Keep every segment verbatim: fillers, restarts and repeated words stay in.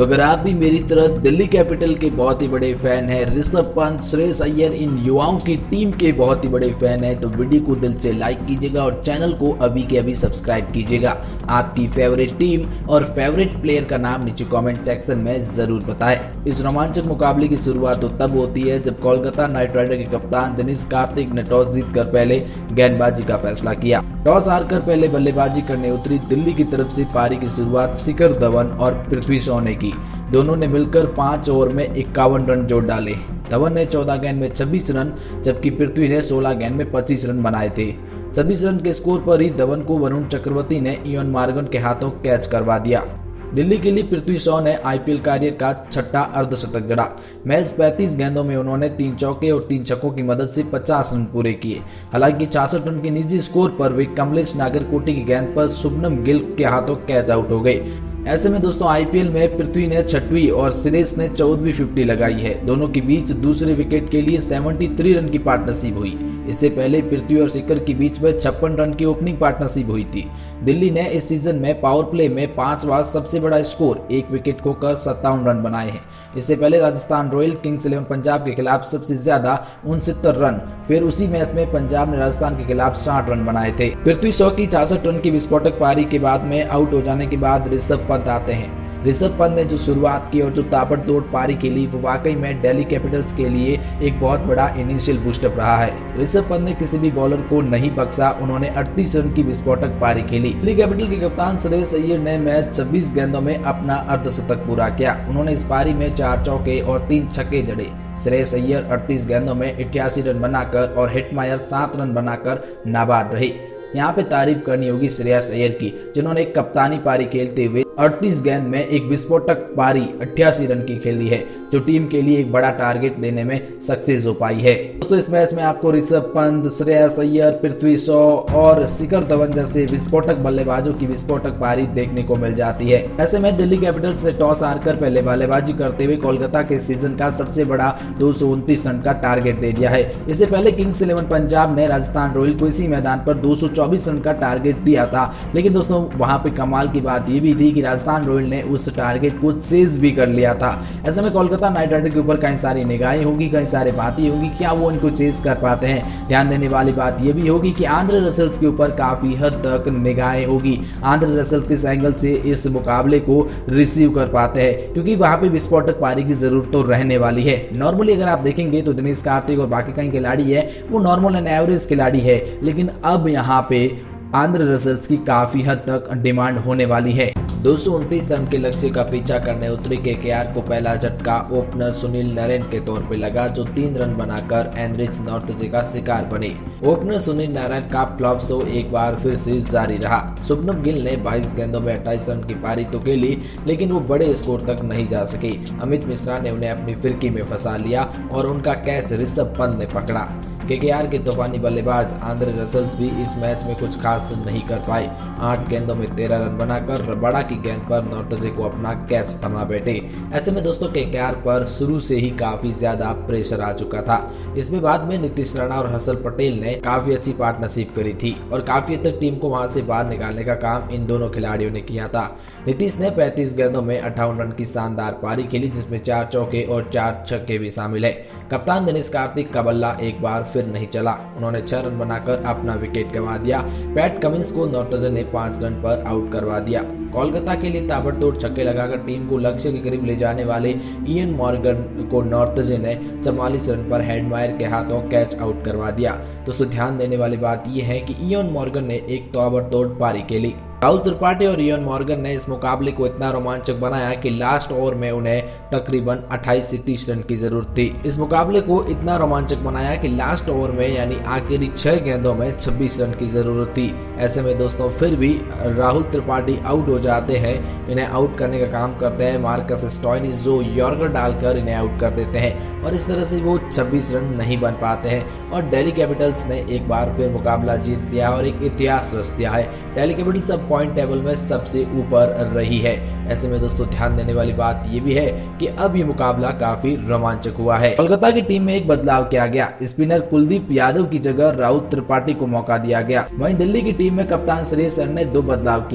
तो अगर आप भी मेरी तरह दिल्ली कैपिटल के बहुत ही बड़े फैन हैं, ऋषभ पंत, श्रेयस अय्यर इन युवाओं की टीम के बहुत ही बड़े फैन हैं, तो वीडियो को दिल से लाइक कीजिएगा और चैनल को अभी के अभी सब्सक्राइब कीजिएगा। आपकी फेवरेट टीम और फेवरेट प्लेयर का नाम नीचे कमेंट सेक्शन में जरूर बताएं। इस रोमांचक मुकाबले की शुरुआत तो तब होती है जब कोलकाता नाइट राइडर के कप्तान दिनेश कार्तिक ने टॉस जीतकर पहले गेंदबाजी का फैसला किया। टॉस हारकर पहले बल्लेबाजी करने उतरी दिल्ली की तरफ से पारी की शुरुआत शिखर धवन और पृथ्वी शॉ ने की। दोनों ने मिलकर पाँच ओवर में इक्यावन रन जोड़ डाले। धवन ने चौदह गेंद में छब्बीस रन जबकि पृथ्वी ने सोलह गेंद में पच्चीस रन बनाए थे। छब्बीस रन के स्कोर पर ही धवन को वरुण चक्रवर्ती ने इयान मॉर्गन के हाथों कैच करवा दिया। दिल्ली के लिए पृथ्वी शॉ ने आईपीएल करियर का छठा अर्धशतक गढ़ा। मैच पैंतीस गेंदों में उन्होंने तीन चौके और तीन छक्कों की मदद से पचास रन पूरे किए। हालांकि छियासठ रन के निजी स्कोर पर वे कमलेश नागरकोटी की गेंद पर शुभमन गिल के हाथों कैच आउट हो गए। ऐसे में दोस्तों आईपीएल में पृथ्वी ने छठवीं और श्रेयस ने चौदहवीं फिफ्टी लगाई है। दोनों के बीच दूसरे विकेट के लिए तिहत्तर रन की पार्टनरशिप हुई। इससे पहले पृथ्वी और शिखर के बीच में छप्पन रन की ओपनिंग पार्टनरशिप हुई थी। दिल्ली ने इस सीजन में पावर प्ले में पांचवा सबसे बड़ा स्कोर एक विकेट खोकर सत्तावन रन बनाए हैं। इससे पहले Rajasthan Royal Kings Eleven Punjab के खिलाफ सबसे ज्यादा उनसत्तर रन, फिर उसी मैच में पंजाब ने राजस्थान के खिलाफ साठ रन बनाए थे। पृथ्वी शॉ की छियासठ रन की विस्फोटक पारी के बाद में आउट हो जाने के बाद ऋषभ पंत आते हैं। ऋषभ पंत ने जो शुरुआत की और जो ताबड़तोड़ पारी खेली वो वाकई में दिल्ली कैपिटल्स के लिए एक बहुत बड़ा इनिशियल बूस्टअप रहा है। ऋषभ पंत ने किसी भी बॉलर को नहीं बख्शा। उन्होंने अड़तीस रन की विस्फोटक पारी खेली। दिल्ली कैपिटल के कप्तान श्रेयस अय्यर ने मैच छब्बीस गेंदों में अपना अर्धशतक पूरा किया। उन्होंने इस पारी में चार चौके और तीन छक्के जड़े। श्रेयस अय्यर अड़तीस गेंदों में इक्यासी रन बनाकर और हिटमायर सात रन बनाकर नाबाद रहे। यहाँ पे तारीफ करनी होगी श्रेयस अय्यर की, जिन्होंने एक कप्तानी पारी खेलते हुए अड़तीस गेंद में एक विस्फोटक पारी अट्ठासी रन की खेली है, जो टीम के लिए एक बड़ा टारगेट देने में सक्सेस हो पाई है। दोस्तों इस मैच में आपको ऋषभ पंत, श्रेयस अय्यर, पृथ्वी शॉ और शिखर धवन जैसे विस्फोटक बल्लेबाजों की विस्फोटक पारी देखने को मिल जाती है। ऐसे में दिल्ली कैपिटल्स ने टॉस हारकर पहले बल्लेबाजी करते हुए कोलकाता के सीजन का सबसे बड़ा दो सौ उनतीस रन का टारगेट दे दिया है। इससे पहले किंग्स इलेवन पंजाब ने राजस्थान रॉयल को इसी मैदान पर दो सौ चौबीस रन का टारगेट दिया था, लेकिन दोस्तों वहां पे कमाल की बात यह भी थी कि राजस्थान रॉयल ने उस टारगेट को चेज भी कर लिया था। ऐसे में कोलकाता नाइट राइडर के ऊपर कई सारी निगाहें होगी, कई सारी बातें होगी, क्या वो इनको चेज कर पाते हैं। ध्यान देने वाली बात यह भी होगी कि आंद्रे रसेल्स के ऊपर काफी हद तक निगाहें होगी। आंद्रे रसेल किस एंगल से इस मुकाबले को रिसीव कर पाते हैं, क्योंकि वहां पे विस्फोटक पारी की जरूरत तो रहने वाली है। नॉर्मली अगर आप देखेंगे तो दिनेश कार्तिक और बाकी कई खिलाड़ी है वो नॉर्मल एंड एवरेज खिलाड़ी है, लेकिन अब यहाँ पे आंद्रे रसेल्स की काफी हद तक डिमांड होने वाली है। दो सौ उनतीस रन के लक्ष्य का पीछा करने उतरे केकेआर को पहला झटका ओपनर सुनील नारायण के तौर पे लगा, जो तीन रन बनाकर एनरिच नॉर्थजे का शिकार बने। ओपनर सुनील नारायण का फ्लॉप शो एक बार फिर से जारी रहा। शुभमन गिल ने बाईस गेंदों में अट्ठाईस रन की पारी तो खेली, लेकिन वो बड़े स्कोर तक नहीं जा सके। अमित मिश्रा ने उन्हें अपनी फिरकी में फंसा लिया और उनका कैच ऋषभ पंत ने पकड़ा। केकेआर के तूफानी बल्लेबाज आंद्रे रसेल्स भी इस मैच में कुछ खास नहीं कर पाए। आठ गेंदों में तेरह रन बनाकर रबाडा की गेंद पर नॉर्थजे को अपना कैच थमा बैठे। ऐसे में दोस्तों केकेआर पर शुरू से ही काफी ज्यादा प्रेशर आ चुका था। इसमें बाद में नीतीश राणा और हर्षल पटेल ने काफी अच्छी पार्टनरशिप करी थी और काफी हद तक टीम को वहां से बाहर निकालने का काम इन दोनों खिलाड़ियों ने किया था। नीतीश ने पैंतीस गेंदों में अट्ठावन रन की शानदार पारी खेली, जिसमें चार चौके और चार छक्के भी शामिल है। कप्तान दिनेश कार्तिक का बल्ला एक बार फिर नहीं चला। उन्होंने छह रन बनाकर अपना विकेट गंवा दिया। पैट कमिंस को नॉर्थजे ने पांच रन पर आउट करवा दिया। कोलकाता के लिए ताबड़तोड़ छक्के लगाकर टीम को लक्ष्य के करीब ले जाने वाले इयान मॉर्गन को नॉर्थजे ने चवालीस रन पर हेडमायर के हाथों कैच आउट करवा दिया। दोस्तों ध्यान देने वाली बात यह है कि इयान मॉर्गन ने एक ताबड़तोड़ पारी खेली। राहुल त्रिपाठी और इयान मॉर्गन ने इस मुकाबले को इतना रोमांचक बनाया कि लास्ट ओवर में उन्हें तकरीबन अट्ठाईस से तीस रन की जरूरत थी। इस मुकाबले को इतना रोमांचक बनाया कि लास्ट ओवर में यानी आखिरी छह गेंदों में छब्बीस रन की जरूरत थी। ऐसे में दोस्तों फिर भी राहुल त्रिपाठी आउट हो जाते हैं। इन्हें आउट करने का काम करते हैं मार्कस स्टोइनिस, जो यॉर्कर डालकर इन्हें आउट कर देते हैं और इस तरह से वो छब्बीस रन नहीं बन पाते हैं और दिल्ली कैपिटल्स ने एक बार फिर मुकाबला जीत लिया और एक इतिहास रच दिया है। दिल्ली कैपिटल्स अब पॉइंट टेबल में सबसे ऊपर रही है। ऐसे में दोस्तों ध्यान देने वाली बात ये भी है कि अब ये मुकाबला काफी रोमांचक हुआ है। कोलकाता की टीम में एक बदलाव किया गया। स्पिनर कुलदीप यादव की जगह राहुल त्रिपाठी को मौका दिया गया। वहीं दिल्ली की टीम में कप्तान श्रेयस अय्यर ने दो बदलाव किए।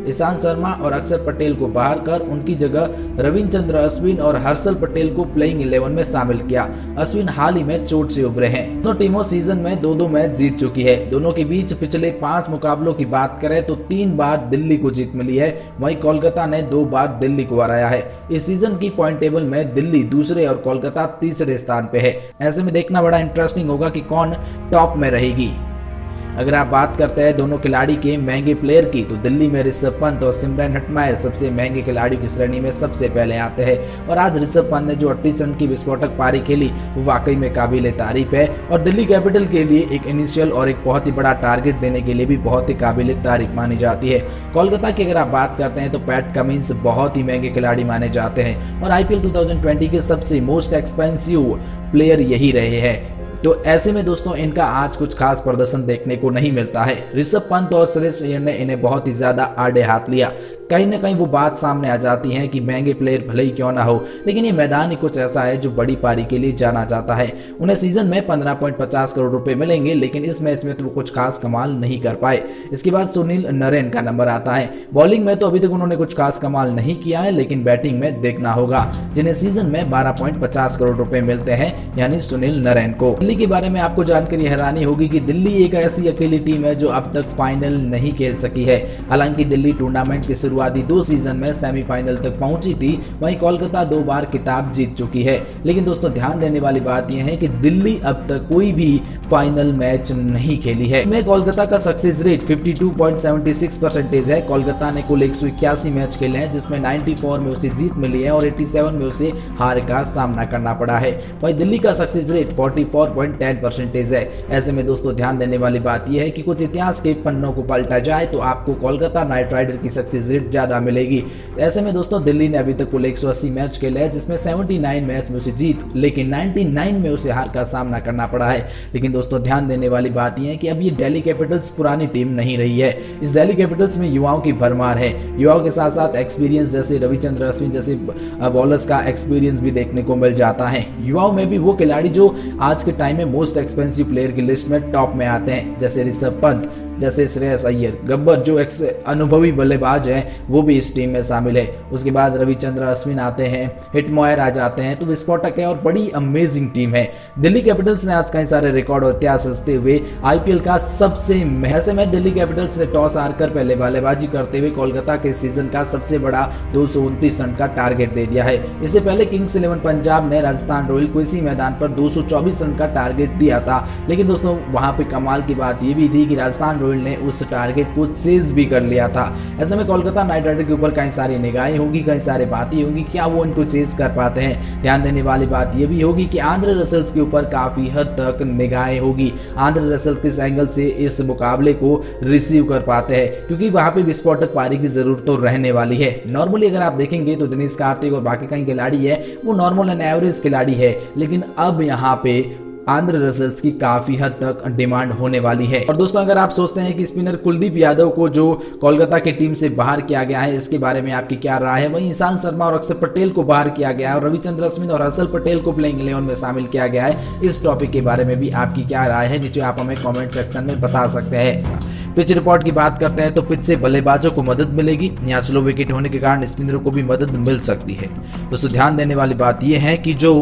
ईशांत शर्मा और अक्षर पटेल को बाहर कर उनकी जगह रविचंद्र अश्विन और हर्षल पटेल को प्लेइंग इलेवन में शामिल किया। अश्विन हाल ही में चोट से उभरे हैं। दोनों टीमों सीजन में दो दो मैच जीत चुकी है। दोनों के बीच पिछले पांच मुकाबलों की बात करें तो तीन बार दिल्ली को जीत मिली है, वहीं कोलकाता ने दो बार दिल्ली को हराया है। इस सीजन की पॉइंट टेबल में दिल्ली दूसरे और कोलकाता तीसरे स्थान पे है। ऐसे में देखना बड़ा इंटरेस्टिंग होगा कि कौन टॉप में रहेगी। अगर आप बात करते हैं दोनों खिलाड़ी के महंगे प्लेयर की, तो दिल्ली में ऋषभ पंत और सिमरन हटमायर सबसे महंगे खिलाड़ियों की श्रेणी में सबसे पहले आते हैं। और आज ऋषभ पंत ने जो अड़तीस रन की विस्फोटक पारी खेली वो वाकई में काबिल तारीफ है और दिल्ली कैपिटल के लिए एक इनिशियल और एक बहुत ही बड़ा टारगेट देने के लिए भी बहुत ही काबिल तारीफ मानी जाती है। कोलकाता की अगर आप बात करते हैं तो पैट कमिंस बहुत ही महंगे खिलाड़ी माने जाते हैं और आईपीएल दो हज़ार बीस के सबसे मोस्ट एक्सपेंसिव प्लेयर यही रहे हैं। तो ऐसे में दोस्तों इनका आज कुछ खास प्रदर्शन देखने को नहीं मिलता है। ऋषभ पंत और श्रेयस अय्यर ने इन्हें बहुत ही ज्यादा आड़े हाथ लिया। कहीं ना कहीं वो बात सामने आ जाती है कि महंगे प्लेयर भले ही क्यों ना हो, लेकिन ये मैदान ही कुछ ऐसा है जो बड़ी पारी के लिए जाना जाता है। उन्हें सीजन में पंद्रह पॉइंट पचास करोड़ रुपए मिलेंगे, लेकिन इस मैच में तो वो कुछ खास कमाल नहीं कर पाए। इसके बाद सुनील नरेन का नंबर आता है। बॉलिंग में तो अभी तक उन्होंने कुछ खास कमाल नहीं किया है, लेकिन बैटिंग में देखना होगा, जिन्हें सीजन में बारह पॉइंट पचास करोड़ रुपए मिलते हैं, यानी सुनील नरेन को। दिल्ली के बारे में आपको जानकर हैरानी होगी कि दिल्ली एक ऐसी अकेली टीम है जो अब तक फाइनल नहीं खेल सकी है। हालांकि दिल्ली टूर्नामेंट के शुरुआती दो सीजन में सेमीफाइनल तक पहुंची थी, वहीं कोलकाता दो बार खिताब जीत चुकी है। लेकिन दोस्तों ध्यान देने वाली बात यह है कि दिल्ली अब तक कोई भी फाइनल मैच नहीं खेली है। में कोलकाता का सक्सेस रेट बावन पॉइंट सात छह परसेंटेज है। कोलकाता ने कुल एक सौ इक्यासी मैच खेले हैं, जिसमें चौरानवे में उसे जीत मिली है और सत्तासी में उसे हार का सामना करना पड़ा है। वहीं दिल्ली का सक्सेस रेट चौवालीस पॉइंट दस परसेंटेज है। ऐसे में दोस्तों ध्यान देने वाली बात यह है कि कुछ इतिहास के पन्नों को पलटा जाए तो आपको कोलकाता नाइट राइडर की सक्सेस रेट ज्यादा मिलेगी। ऐसे में दोस्तों दिल्ली ने अभी तक कुल एक सौ अस्सी मैच खेले हैं, जिसमें उन्यासी मैच में उसे जीत, लेकिन निन्यानवे में उसे हार का सामना करना पड़ा है। लेकिन दोस्तों ध्यान देने वाली बात यह है कि अब ये दिल्ली कैपिटल्स पुरानी टीम नहीं रही है। इस दिल्ली कैपिटल्स में युवाओं की भरमार है। युवाओं के साथ साथ एक्सपीरियंस जैसे रविचंद्र अश्विन जैसे बॉलर्स का एक्सपीरियंस भी देखने को मिल जाता है। युवाओं में भी वो खिलाड़ी जो आज के टाइम में मोस्ट एक्सपेंसिव प्लेयर की लिस्ट में टॉप में आते हैं, जैसे ऋषभ पंत, जैसे श्रेयस अय्यर, गब्बर जो एक अनुभवी बल्लेबाज हैं वो भी इस टीम में शामिल है। उसके बाद रविचंद्र अश्विन आते हैं, हिटमॉयर आ जाते हैं, तो विस्फोटक है और बड़ी अमेजिंग टीम है। दिल्ली कैपिटल्स ने आज कई सारे रिकॉर्ड और इतिहास रचते हुए आईपीएल का सबसे ऐसे में दिल्ली कैपिटल्स ने टॉस हारकर पहले बल्लेबाजी करते हुए कोलकाता के सीजन का सबसे बड़ा दो सौ उनतीस रन का टारगेट दे दिया है। इससे पहले किंग्स इलेवन पंजाब ने राजस्थान रॉयल को इसी मैदान पर दो सौ चौबीस रन का टारगेट दिया था, लेकिन दोस्तों वहां पे कमाल की बात यह भी थी कि राजस्थान ने उस टारगेट को चेज भी कर लिया था। ऐसे में कोलकाता नाइट राइडर के ऊपर कई सारी निगाहें होंगी, कई सारी बातें होंगी, क्या वो इनको चेज कर पाते हैं। ध्यान देने वाली बात यह भी होगी कि आंद्रे रसल्स के ऊपर काफी हद तक निगाहें होगी। आंद्रे रसल किस एंगल से इस मुकाबले को रिसीव कर पाते हैं, क्योंकि वहां पे विस्फोटक पारी की जरूरत तो रहने वाली है। नॉर्मली अगर आप देखेंगे तो दिनेश कार्तिक और बाकी कई खिलाड़ी है वो नॉर्मल एंड एवरेज खिलाड़ी है, लेकिन अब यहाँ पे आंद्रे रसल्स की काफी हद तक डिमांड होने वाली है। और दोस्तों अगर आप सोचते हैं कि स्पिनर कुलदीप यादव को जो कोलकाता की टीम से बाहर किया गया है, इसके बारे में आपकी क्या राय है। वहीं ईशांत शर्मा और अक्षर पटेल को बाहर किया गया है और रविचंद्र अश्विन और हर्षल पटेल को प्लेइंग इलेवन में शामिल किया गया है। इस टॉपिक के बारे में भी आपकी क्या राय है, नीचे आप हमें कॉमेंट सेक्शन में बता सकते हैं। पिच रिपोर्ट की बात करते हैं तो पिच से बल्लेबाजों को मदद मिलेगी। यहाँ स्लो विकेट होने के कारण स्पिनरों को भी मदद मिल सकती है। दोस्तों ध्यान देने वाली बात यह है कि जो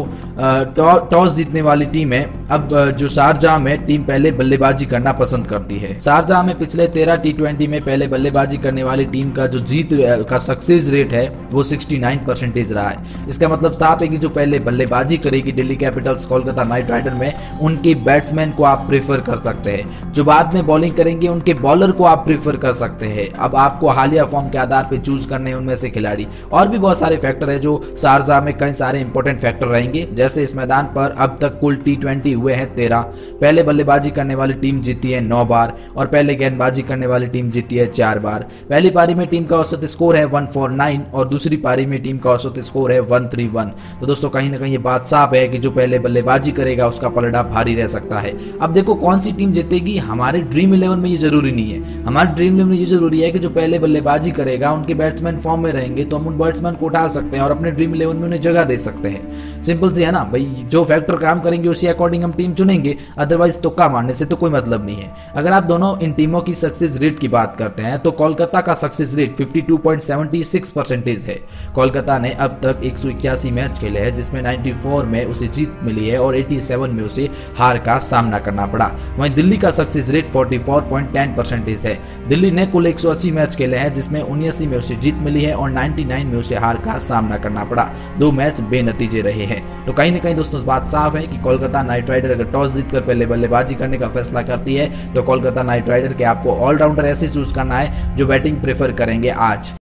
टॉस जीतने वाली टीम है, अब जो शारजाह में टीम पहले बल्लेबाजी करना पसंद करती है। शारजाह में पिछले तेरह टी ट्वेंटी में पहले बल्लेबाजी करने वाली टीम का जो जीत का सक्सेस रेट है वो उनहत्तर परसेंटेज रहा है। इसका मतलब साफ है कि जो पहले बल्लेबाजी करेगी Delhi Capitals Kolkata Knight Rider में, उनके बैट्समैन को आप प्रेफर कर सकते हैं। जो बाद में बॉलिंग करेंगे उनके बॉलर को आप प्रेफर कर सकते हैं। अब आपको हालिया फॉर्म के आधार पे चूज करने हैं उनमें से खिलाड़ी। और भी बहुत सारे फैक्टर है जो शारजाह में कई सारे इंपॉर्टेंट फैक्टर रहेंगे। जैसे इस मैदान पर अब तक कुल टी ट्वेंटी हुए हैं तेरह। पहले बल्लेबाजी करने वाली टीम जीती है नौ बार और पहले गेंदबाजी करने वाली टीम जीती है चार बार। पहली पारी में टीम का औसत स्कोर है एक सौ उनचास और दूसरी पारी में टीम का औसत स्कोर है एक सौ इकतीस। तो दोस्तों कहीं ना कहीं ये बात साफ है कि जो पहले बल्लेबाजी करेगा उसका पलड़ा भारी रह सकता है। अब देखो कौन सी टीम जीतेगी, हमारे ड्रीम इलेवन में ये जरूरी नहीं है। हमारे ड्रीम इलेवन में ये जरूरी है कि जो पहले बल्लेबाजी करेगा उनके बैट्समैन फॉर्म में रहेंगे तो हम उन बैट्समैन को उठा सकते हैं और अपने ड्रीम इलेवन में उन्हें जगह दे सकते हैं। सिंपल सी है ना। ना भाई, जो फैक्टर काम करेंगे उसी अकॉर्डिंग हम टीम चुनेंगे, अदरवाइज तुक्का मारने से तो कोई मतलब नहीं है। अगर आप दोनों इन टीमों की सक्सेस रेट की बात करते हैं तो कोलकाता का सक्सेस रेट बावन पॉइंट सात छह परसेंटेज है। कोलकाता ने अब तक एक सौ इक्यासी मैच खेले हैं जिसमें चौरानवे में उसे जीत मिली है और सत्तासी में उसे हार का सामना करना पड़ा। वहीं दिल्ली का सक्सेस रेट चौवालीस पॉइंट दस परसेंटेज है। दिल्ली ने कुल एक सौ अस्सी मैच खेले हैं जिसमें उन्यासी में उसे जीत मिली है और निन्यानवे में उसे हार का सामना करना पड़ा। दो मैच बेनतीजे रहे हैं। तो कहीं ना कहीं दोस्तों इस बात साफ है कि कोलकाता नाइट राइडर अगर टॉस जीतकर पहले बल्लेबाजी करने का फैसला करती है तो कोलकाता नाइट राइडर के आपको ऑलराउंडर ऐसे चूज करना है जो बैटिंग प्रेफर करेंगे आज।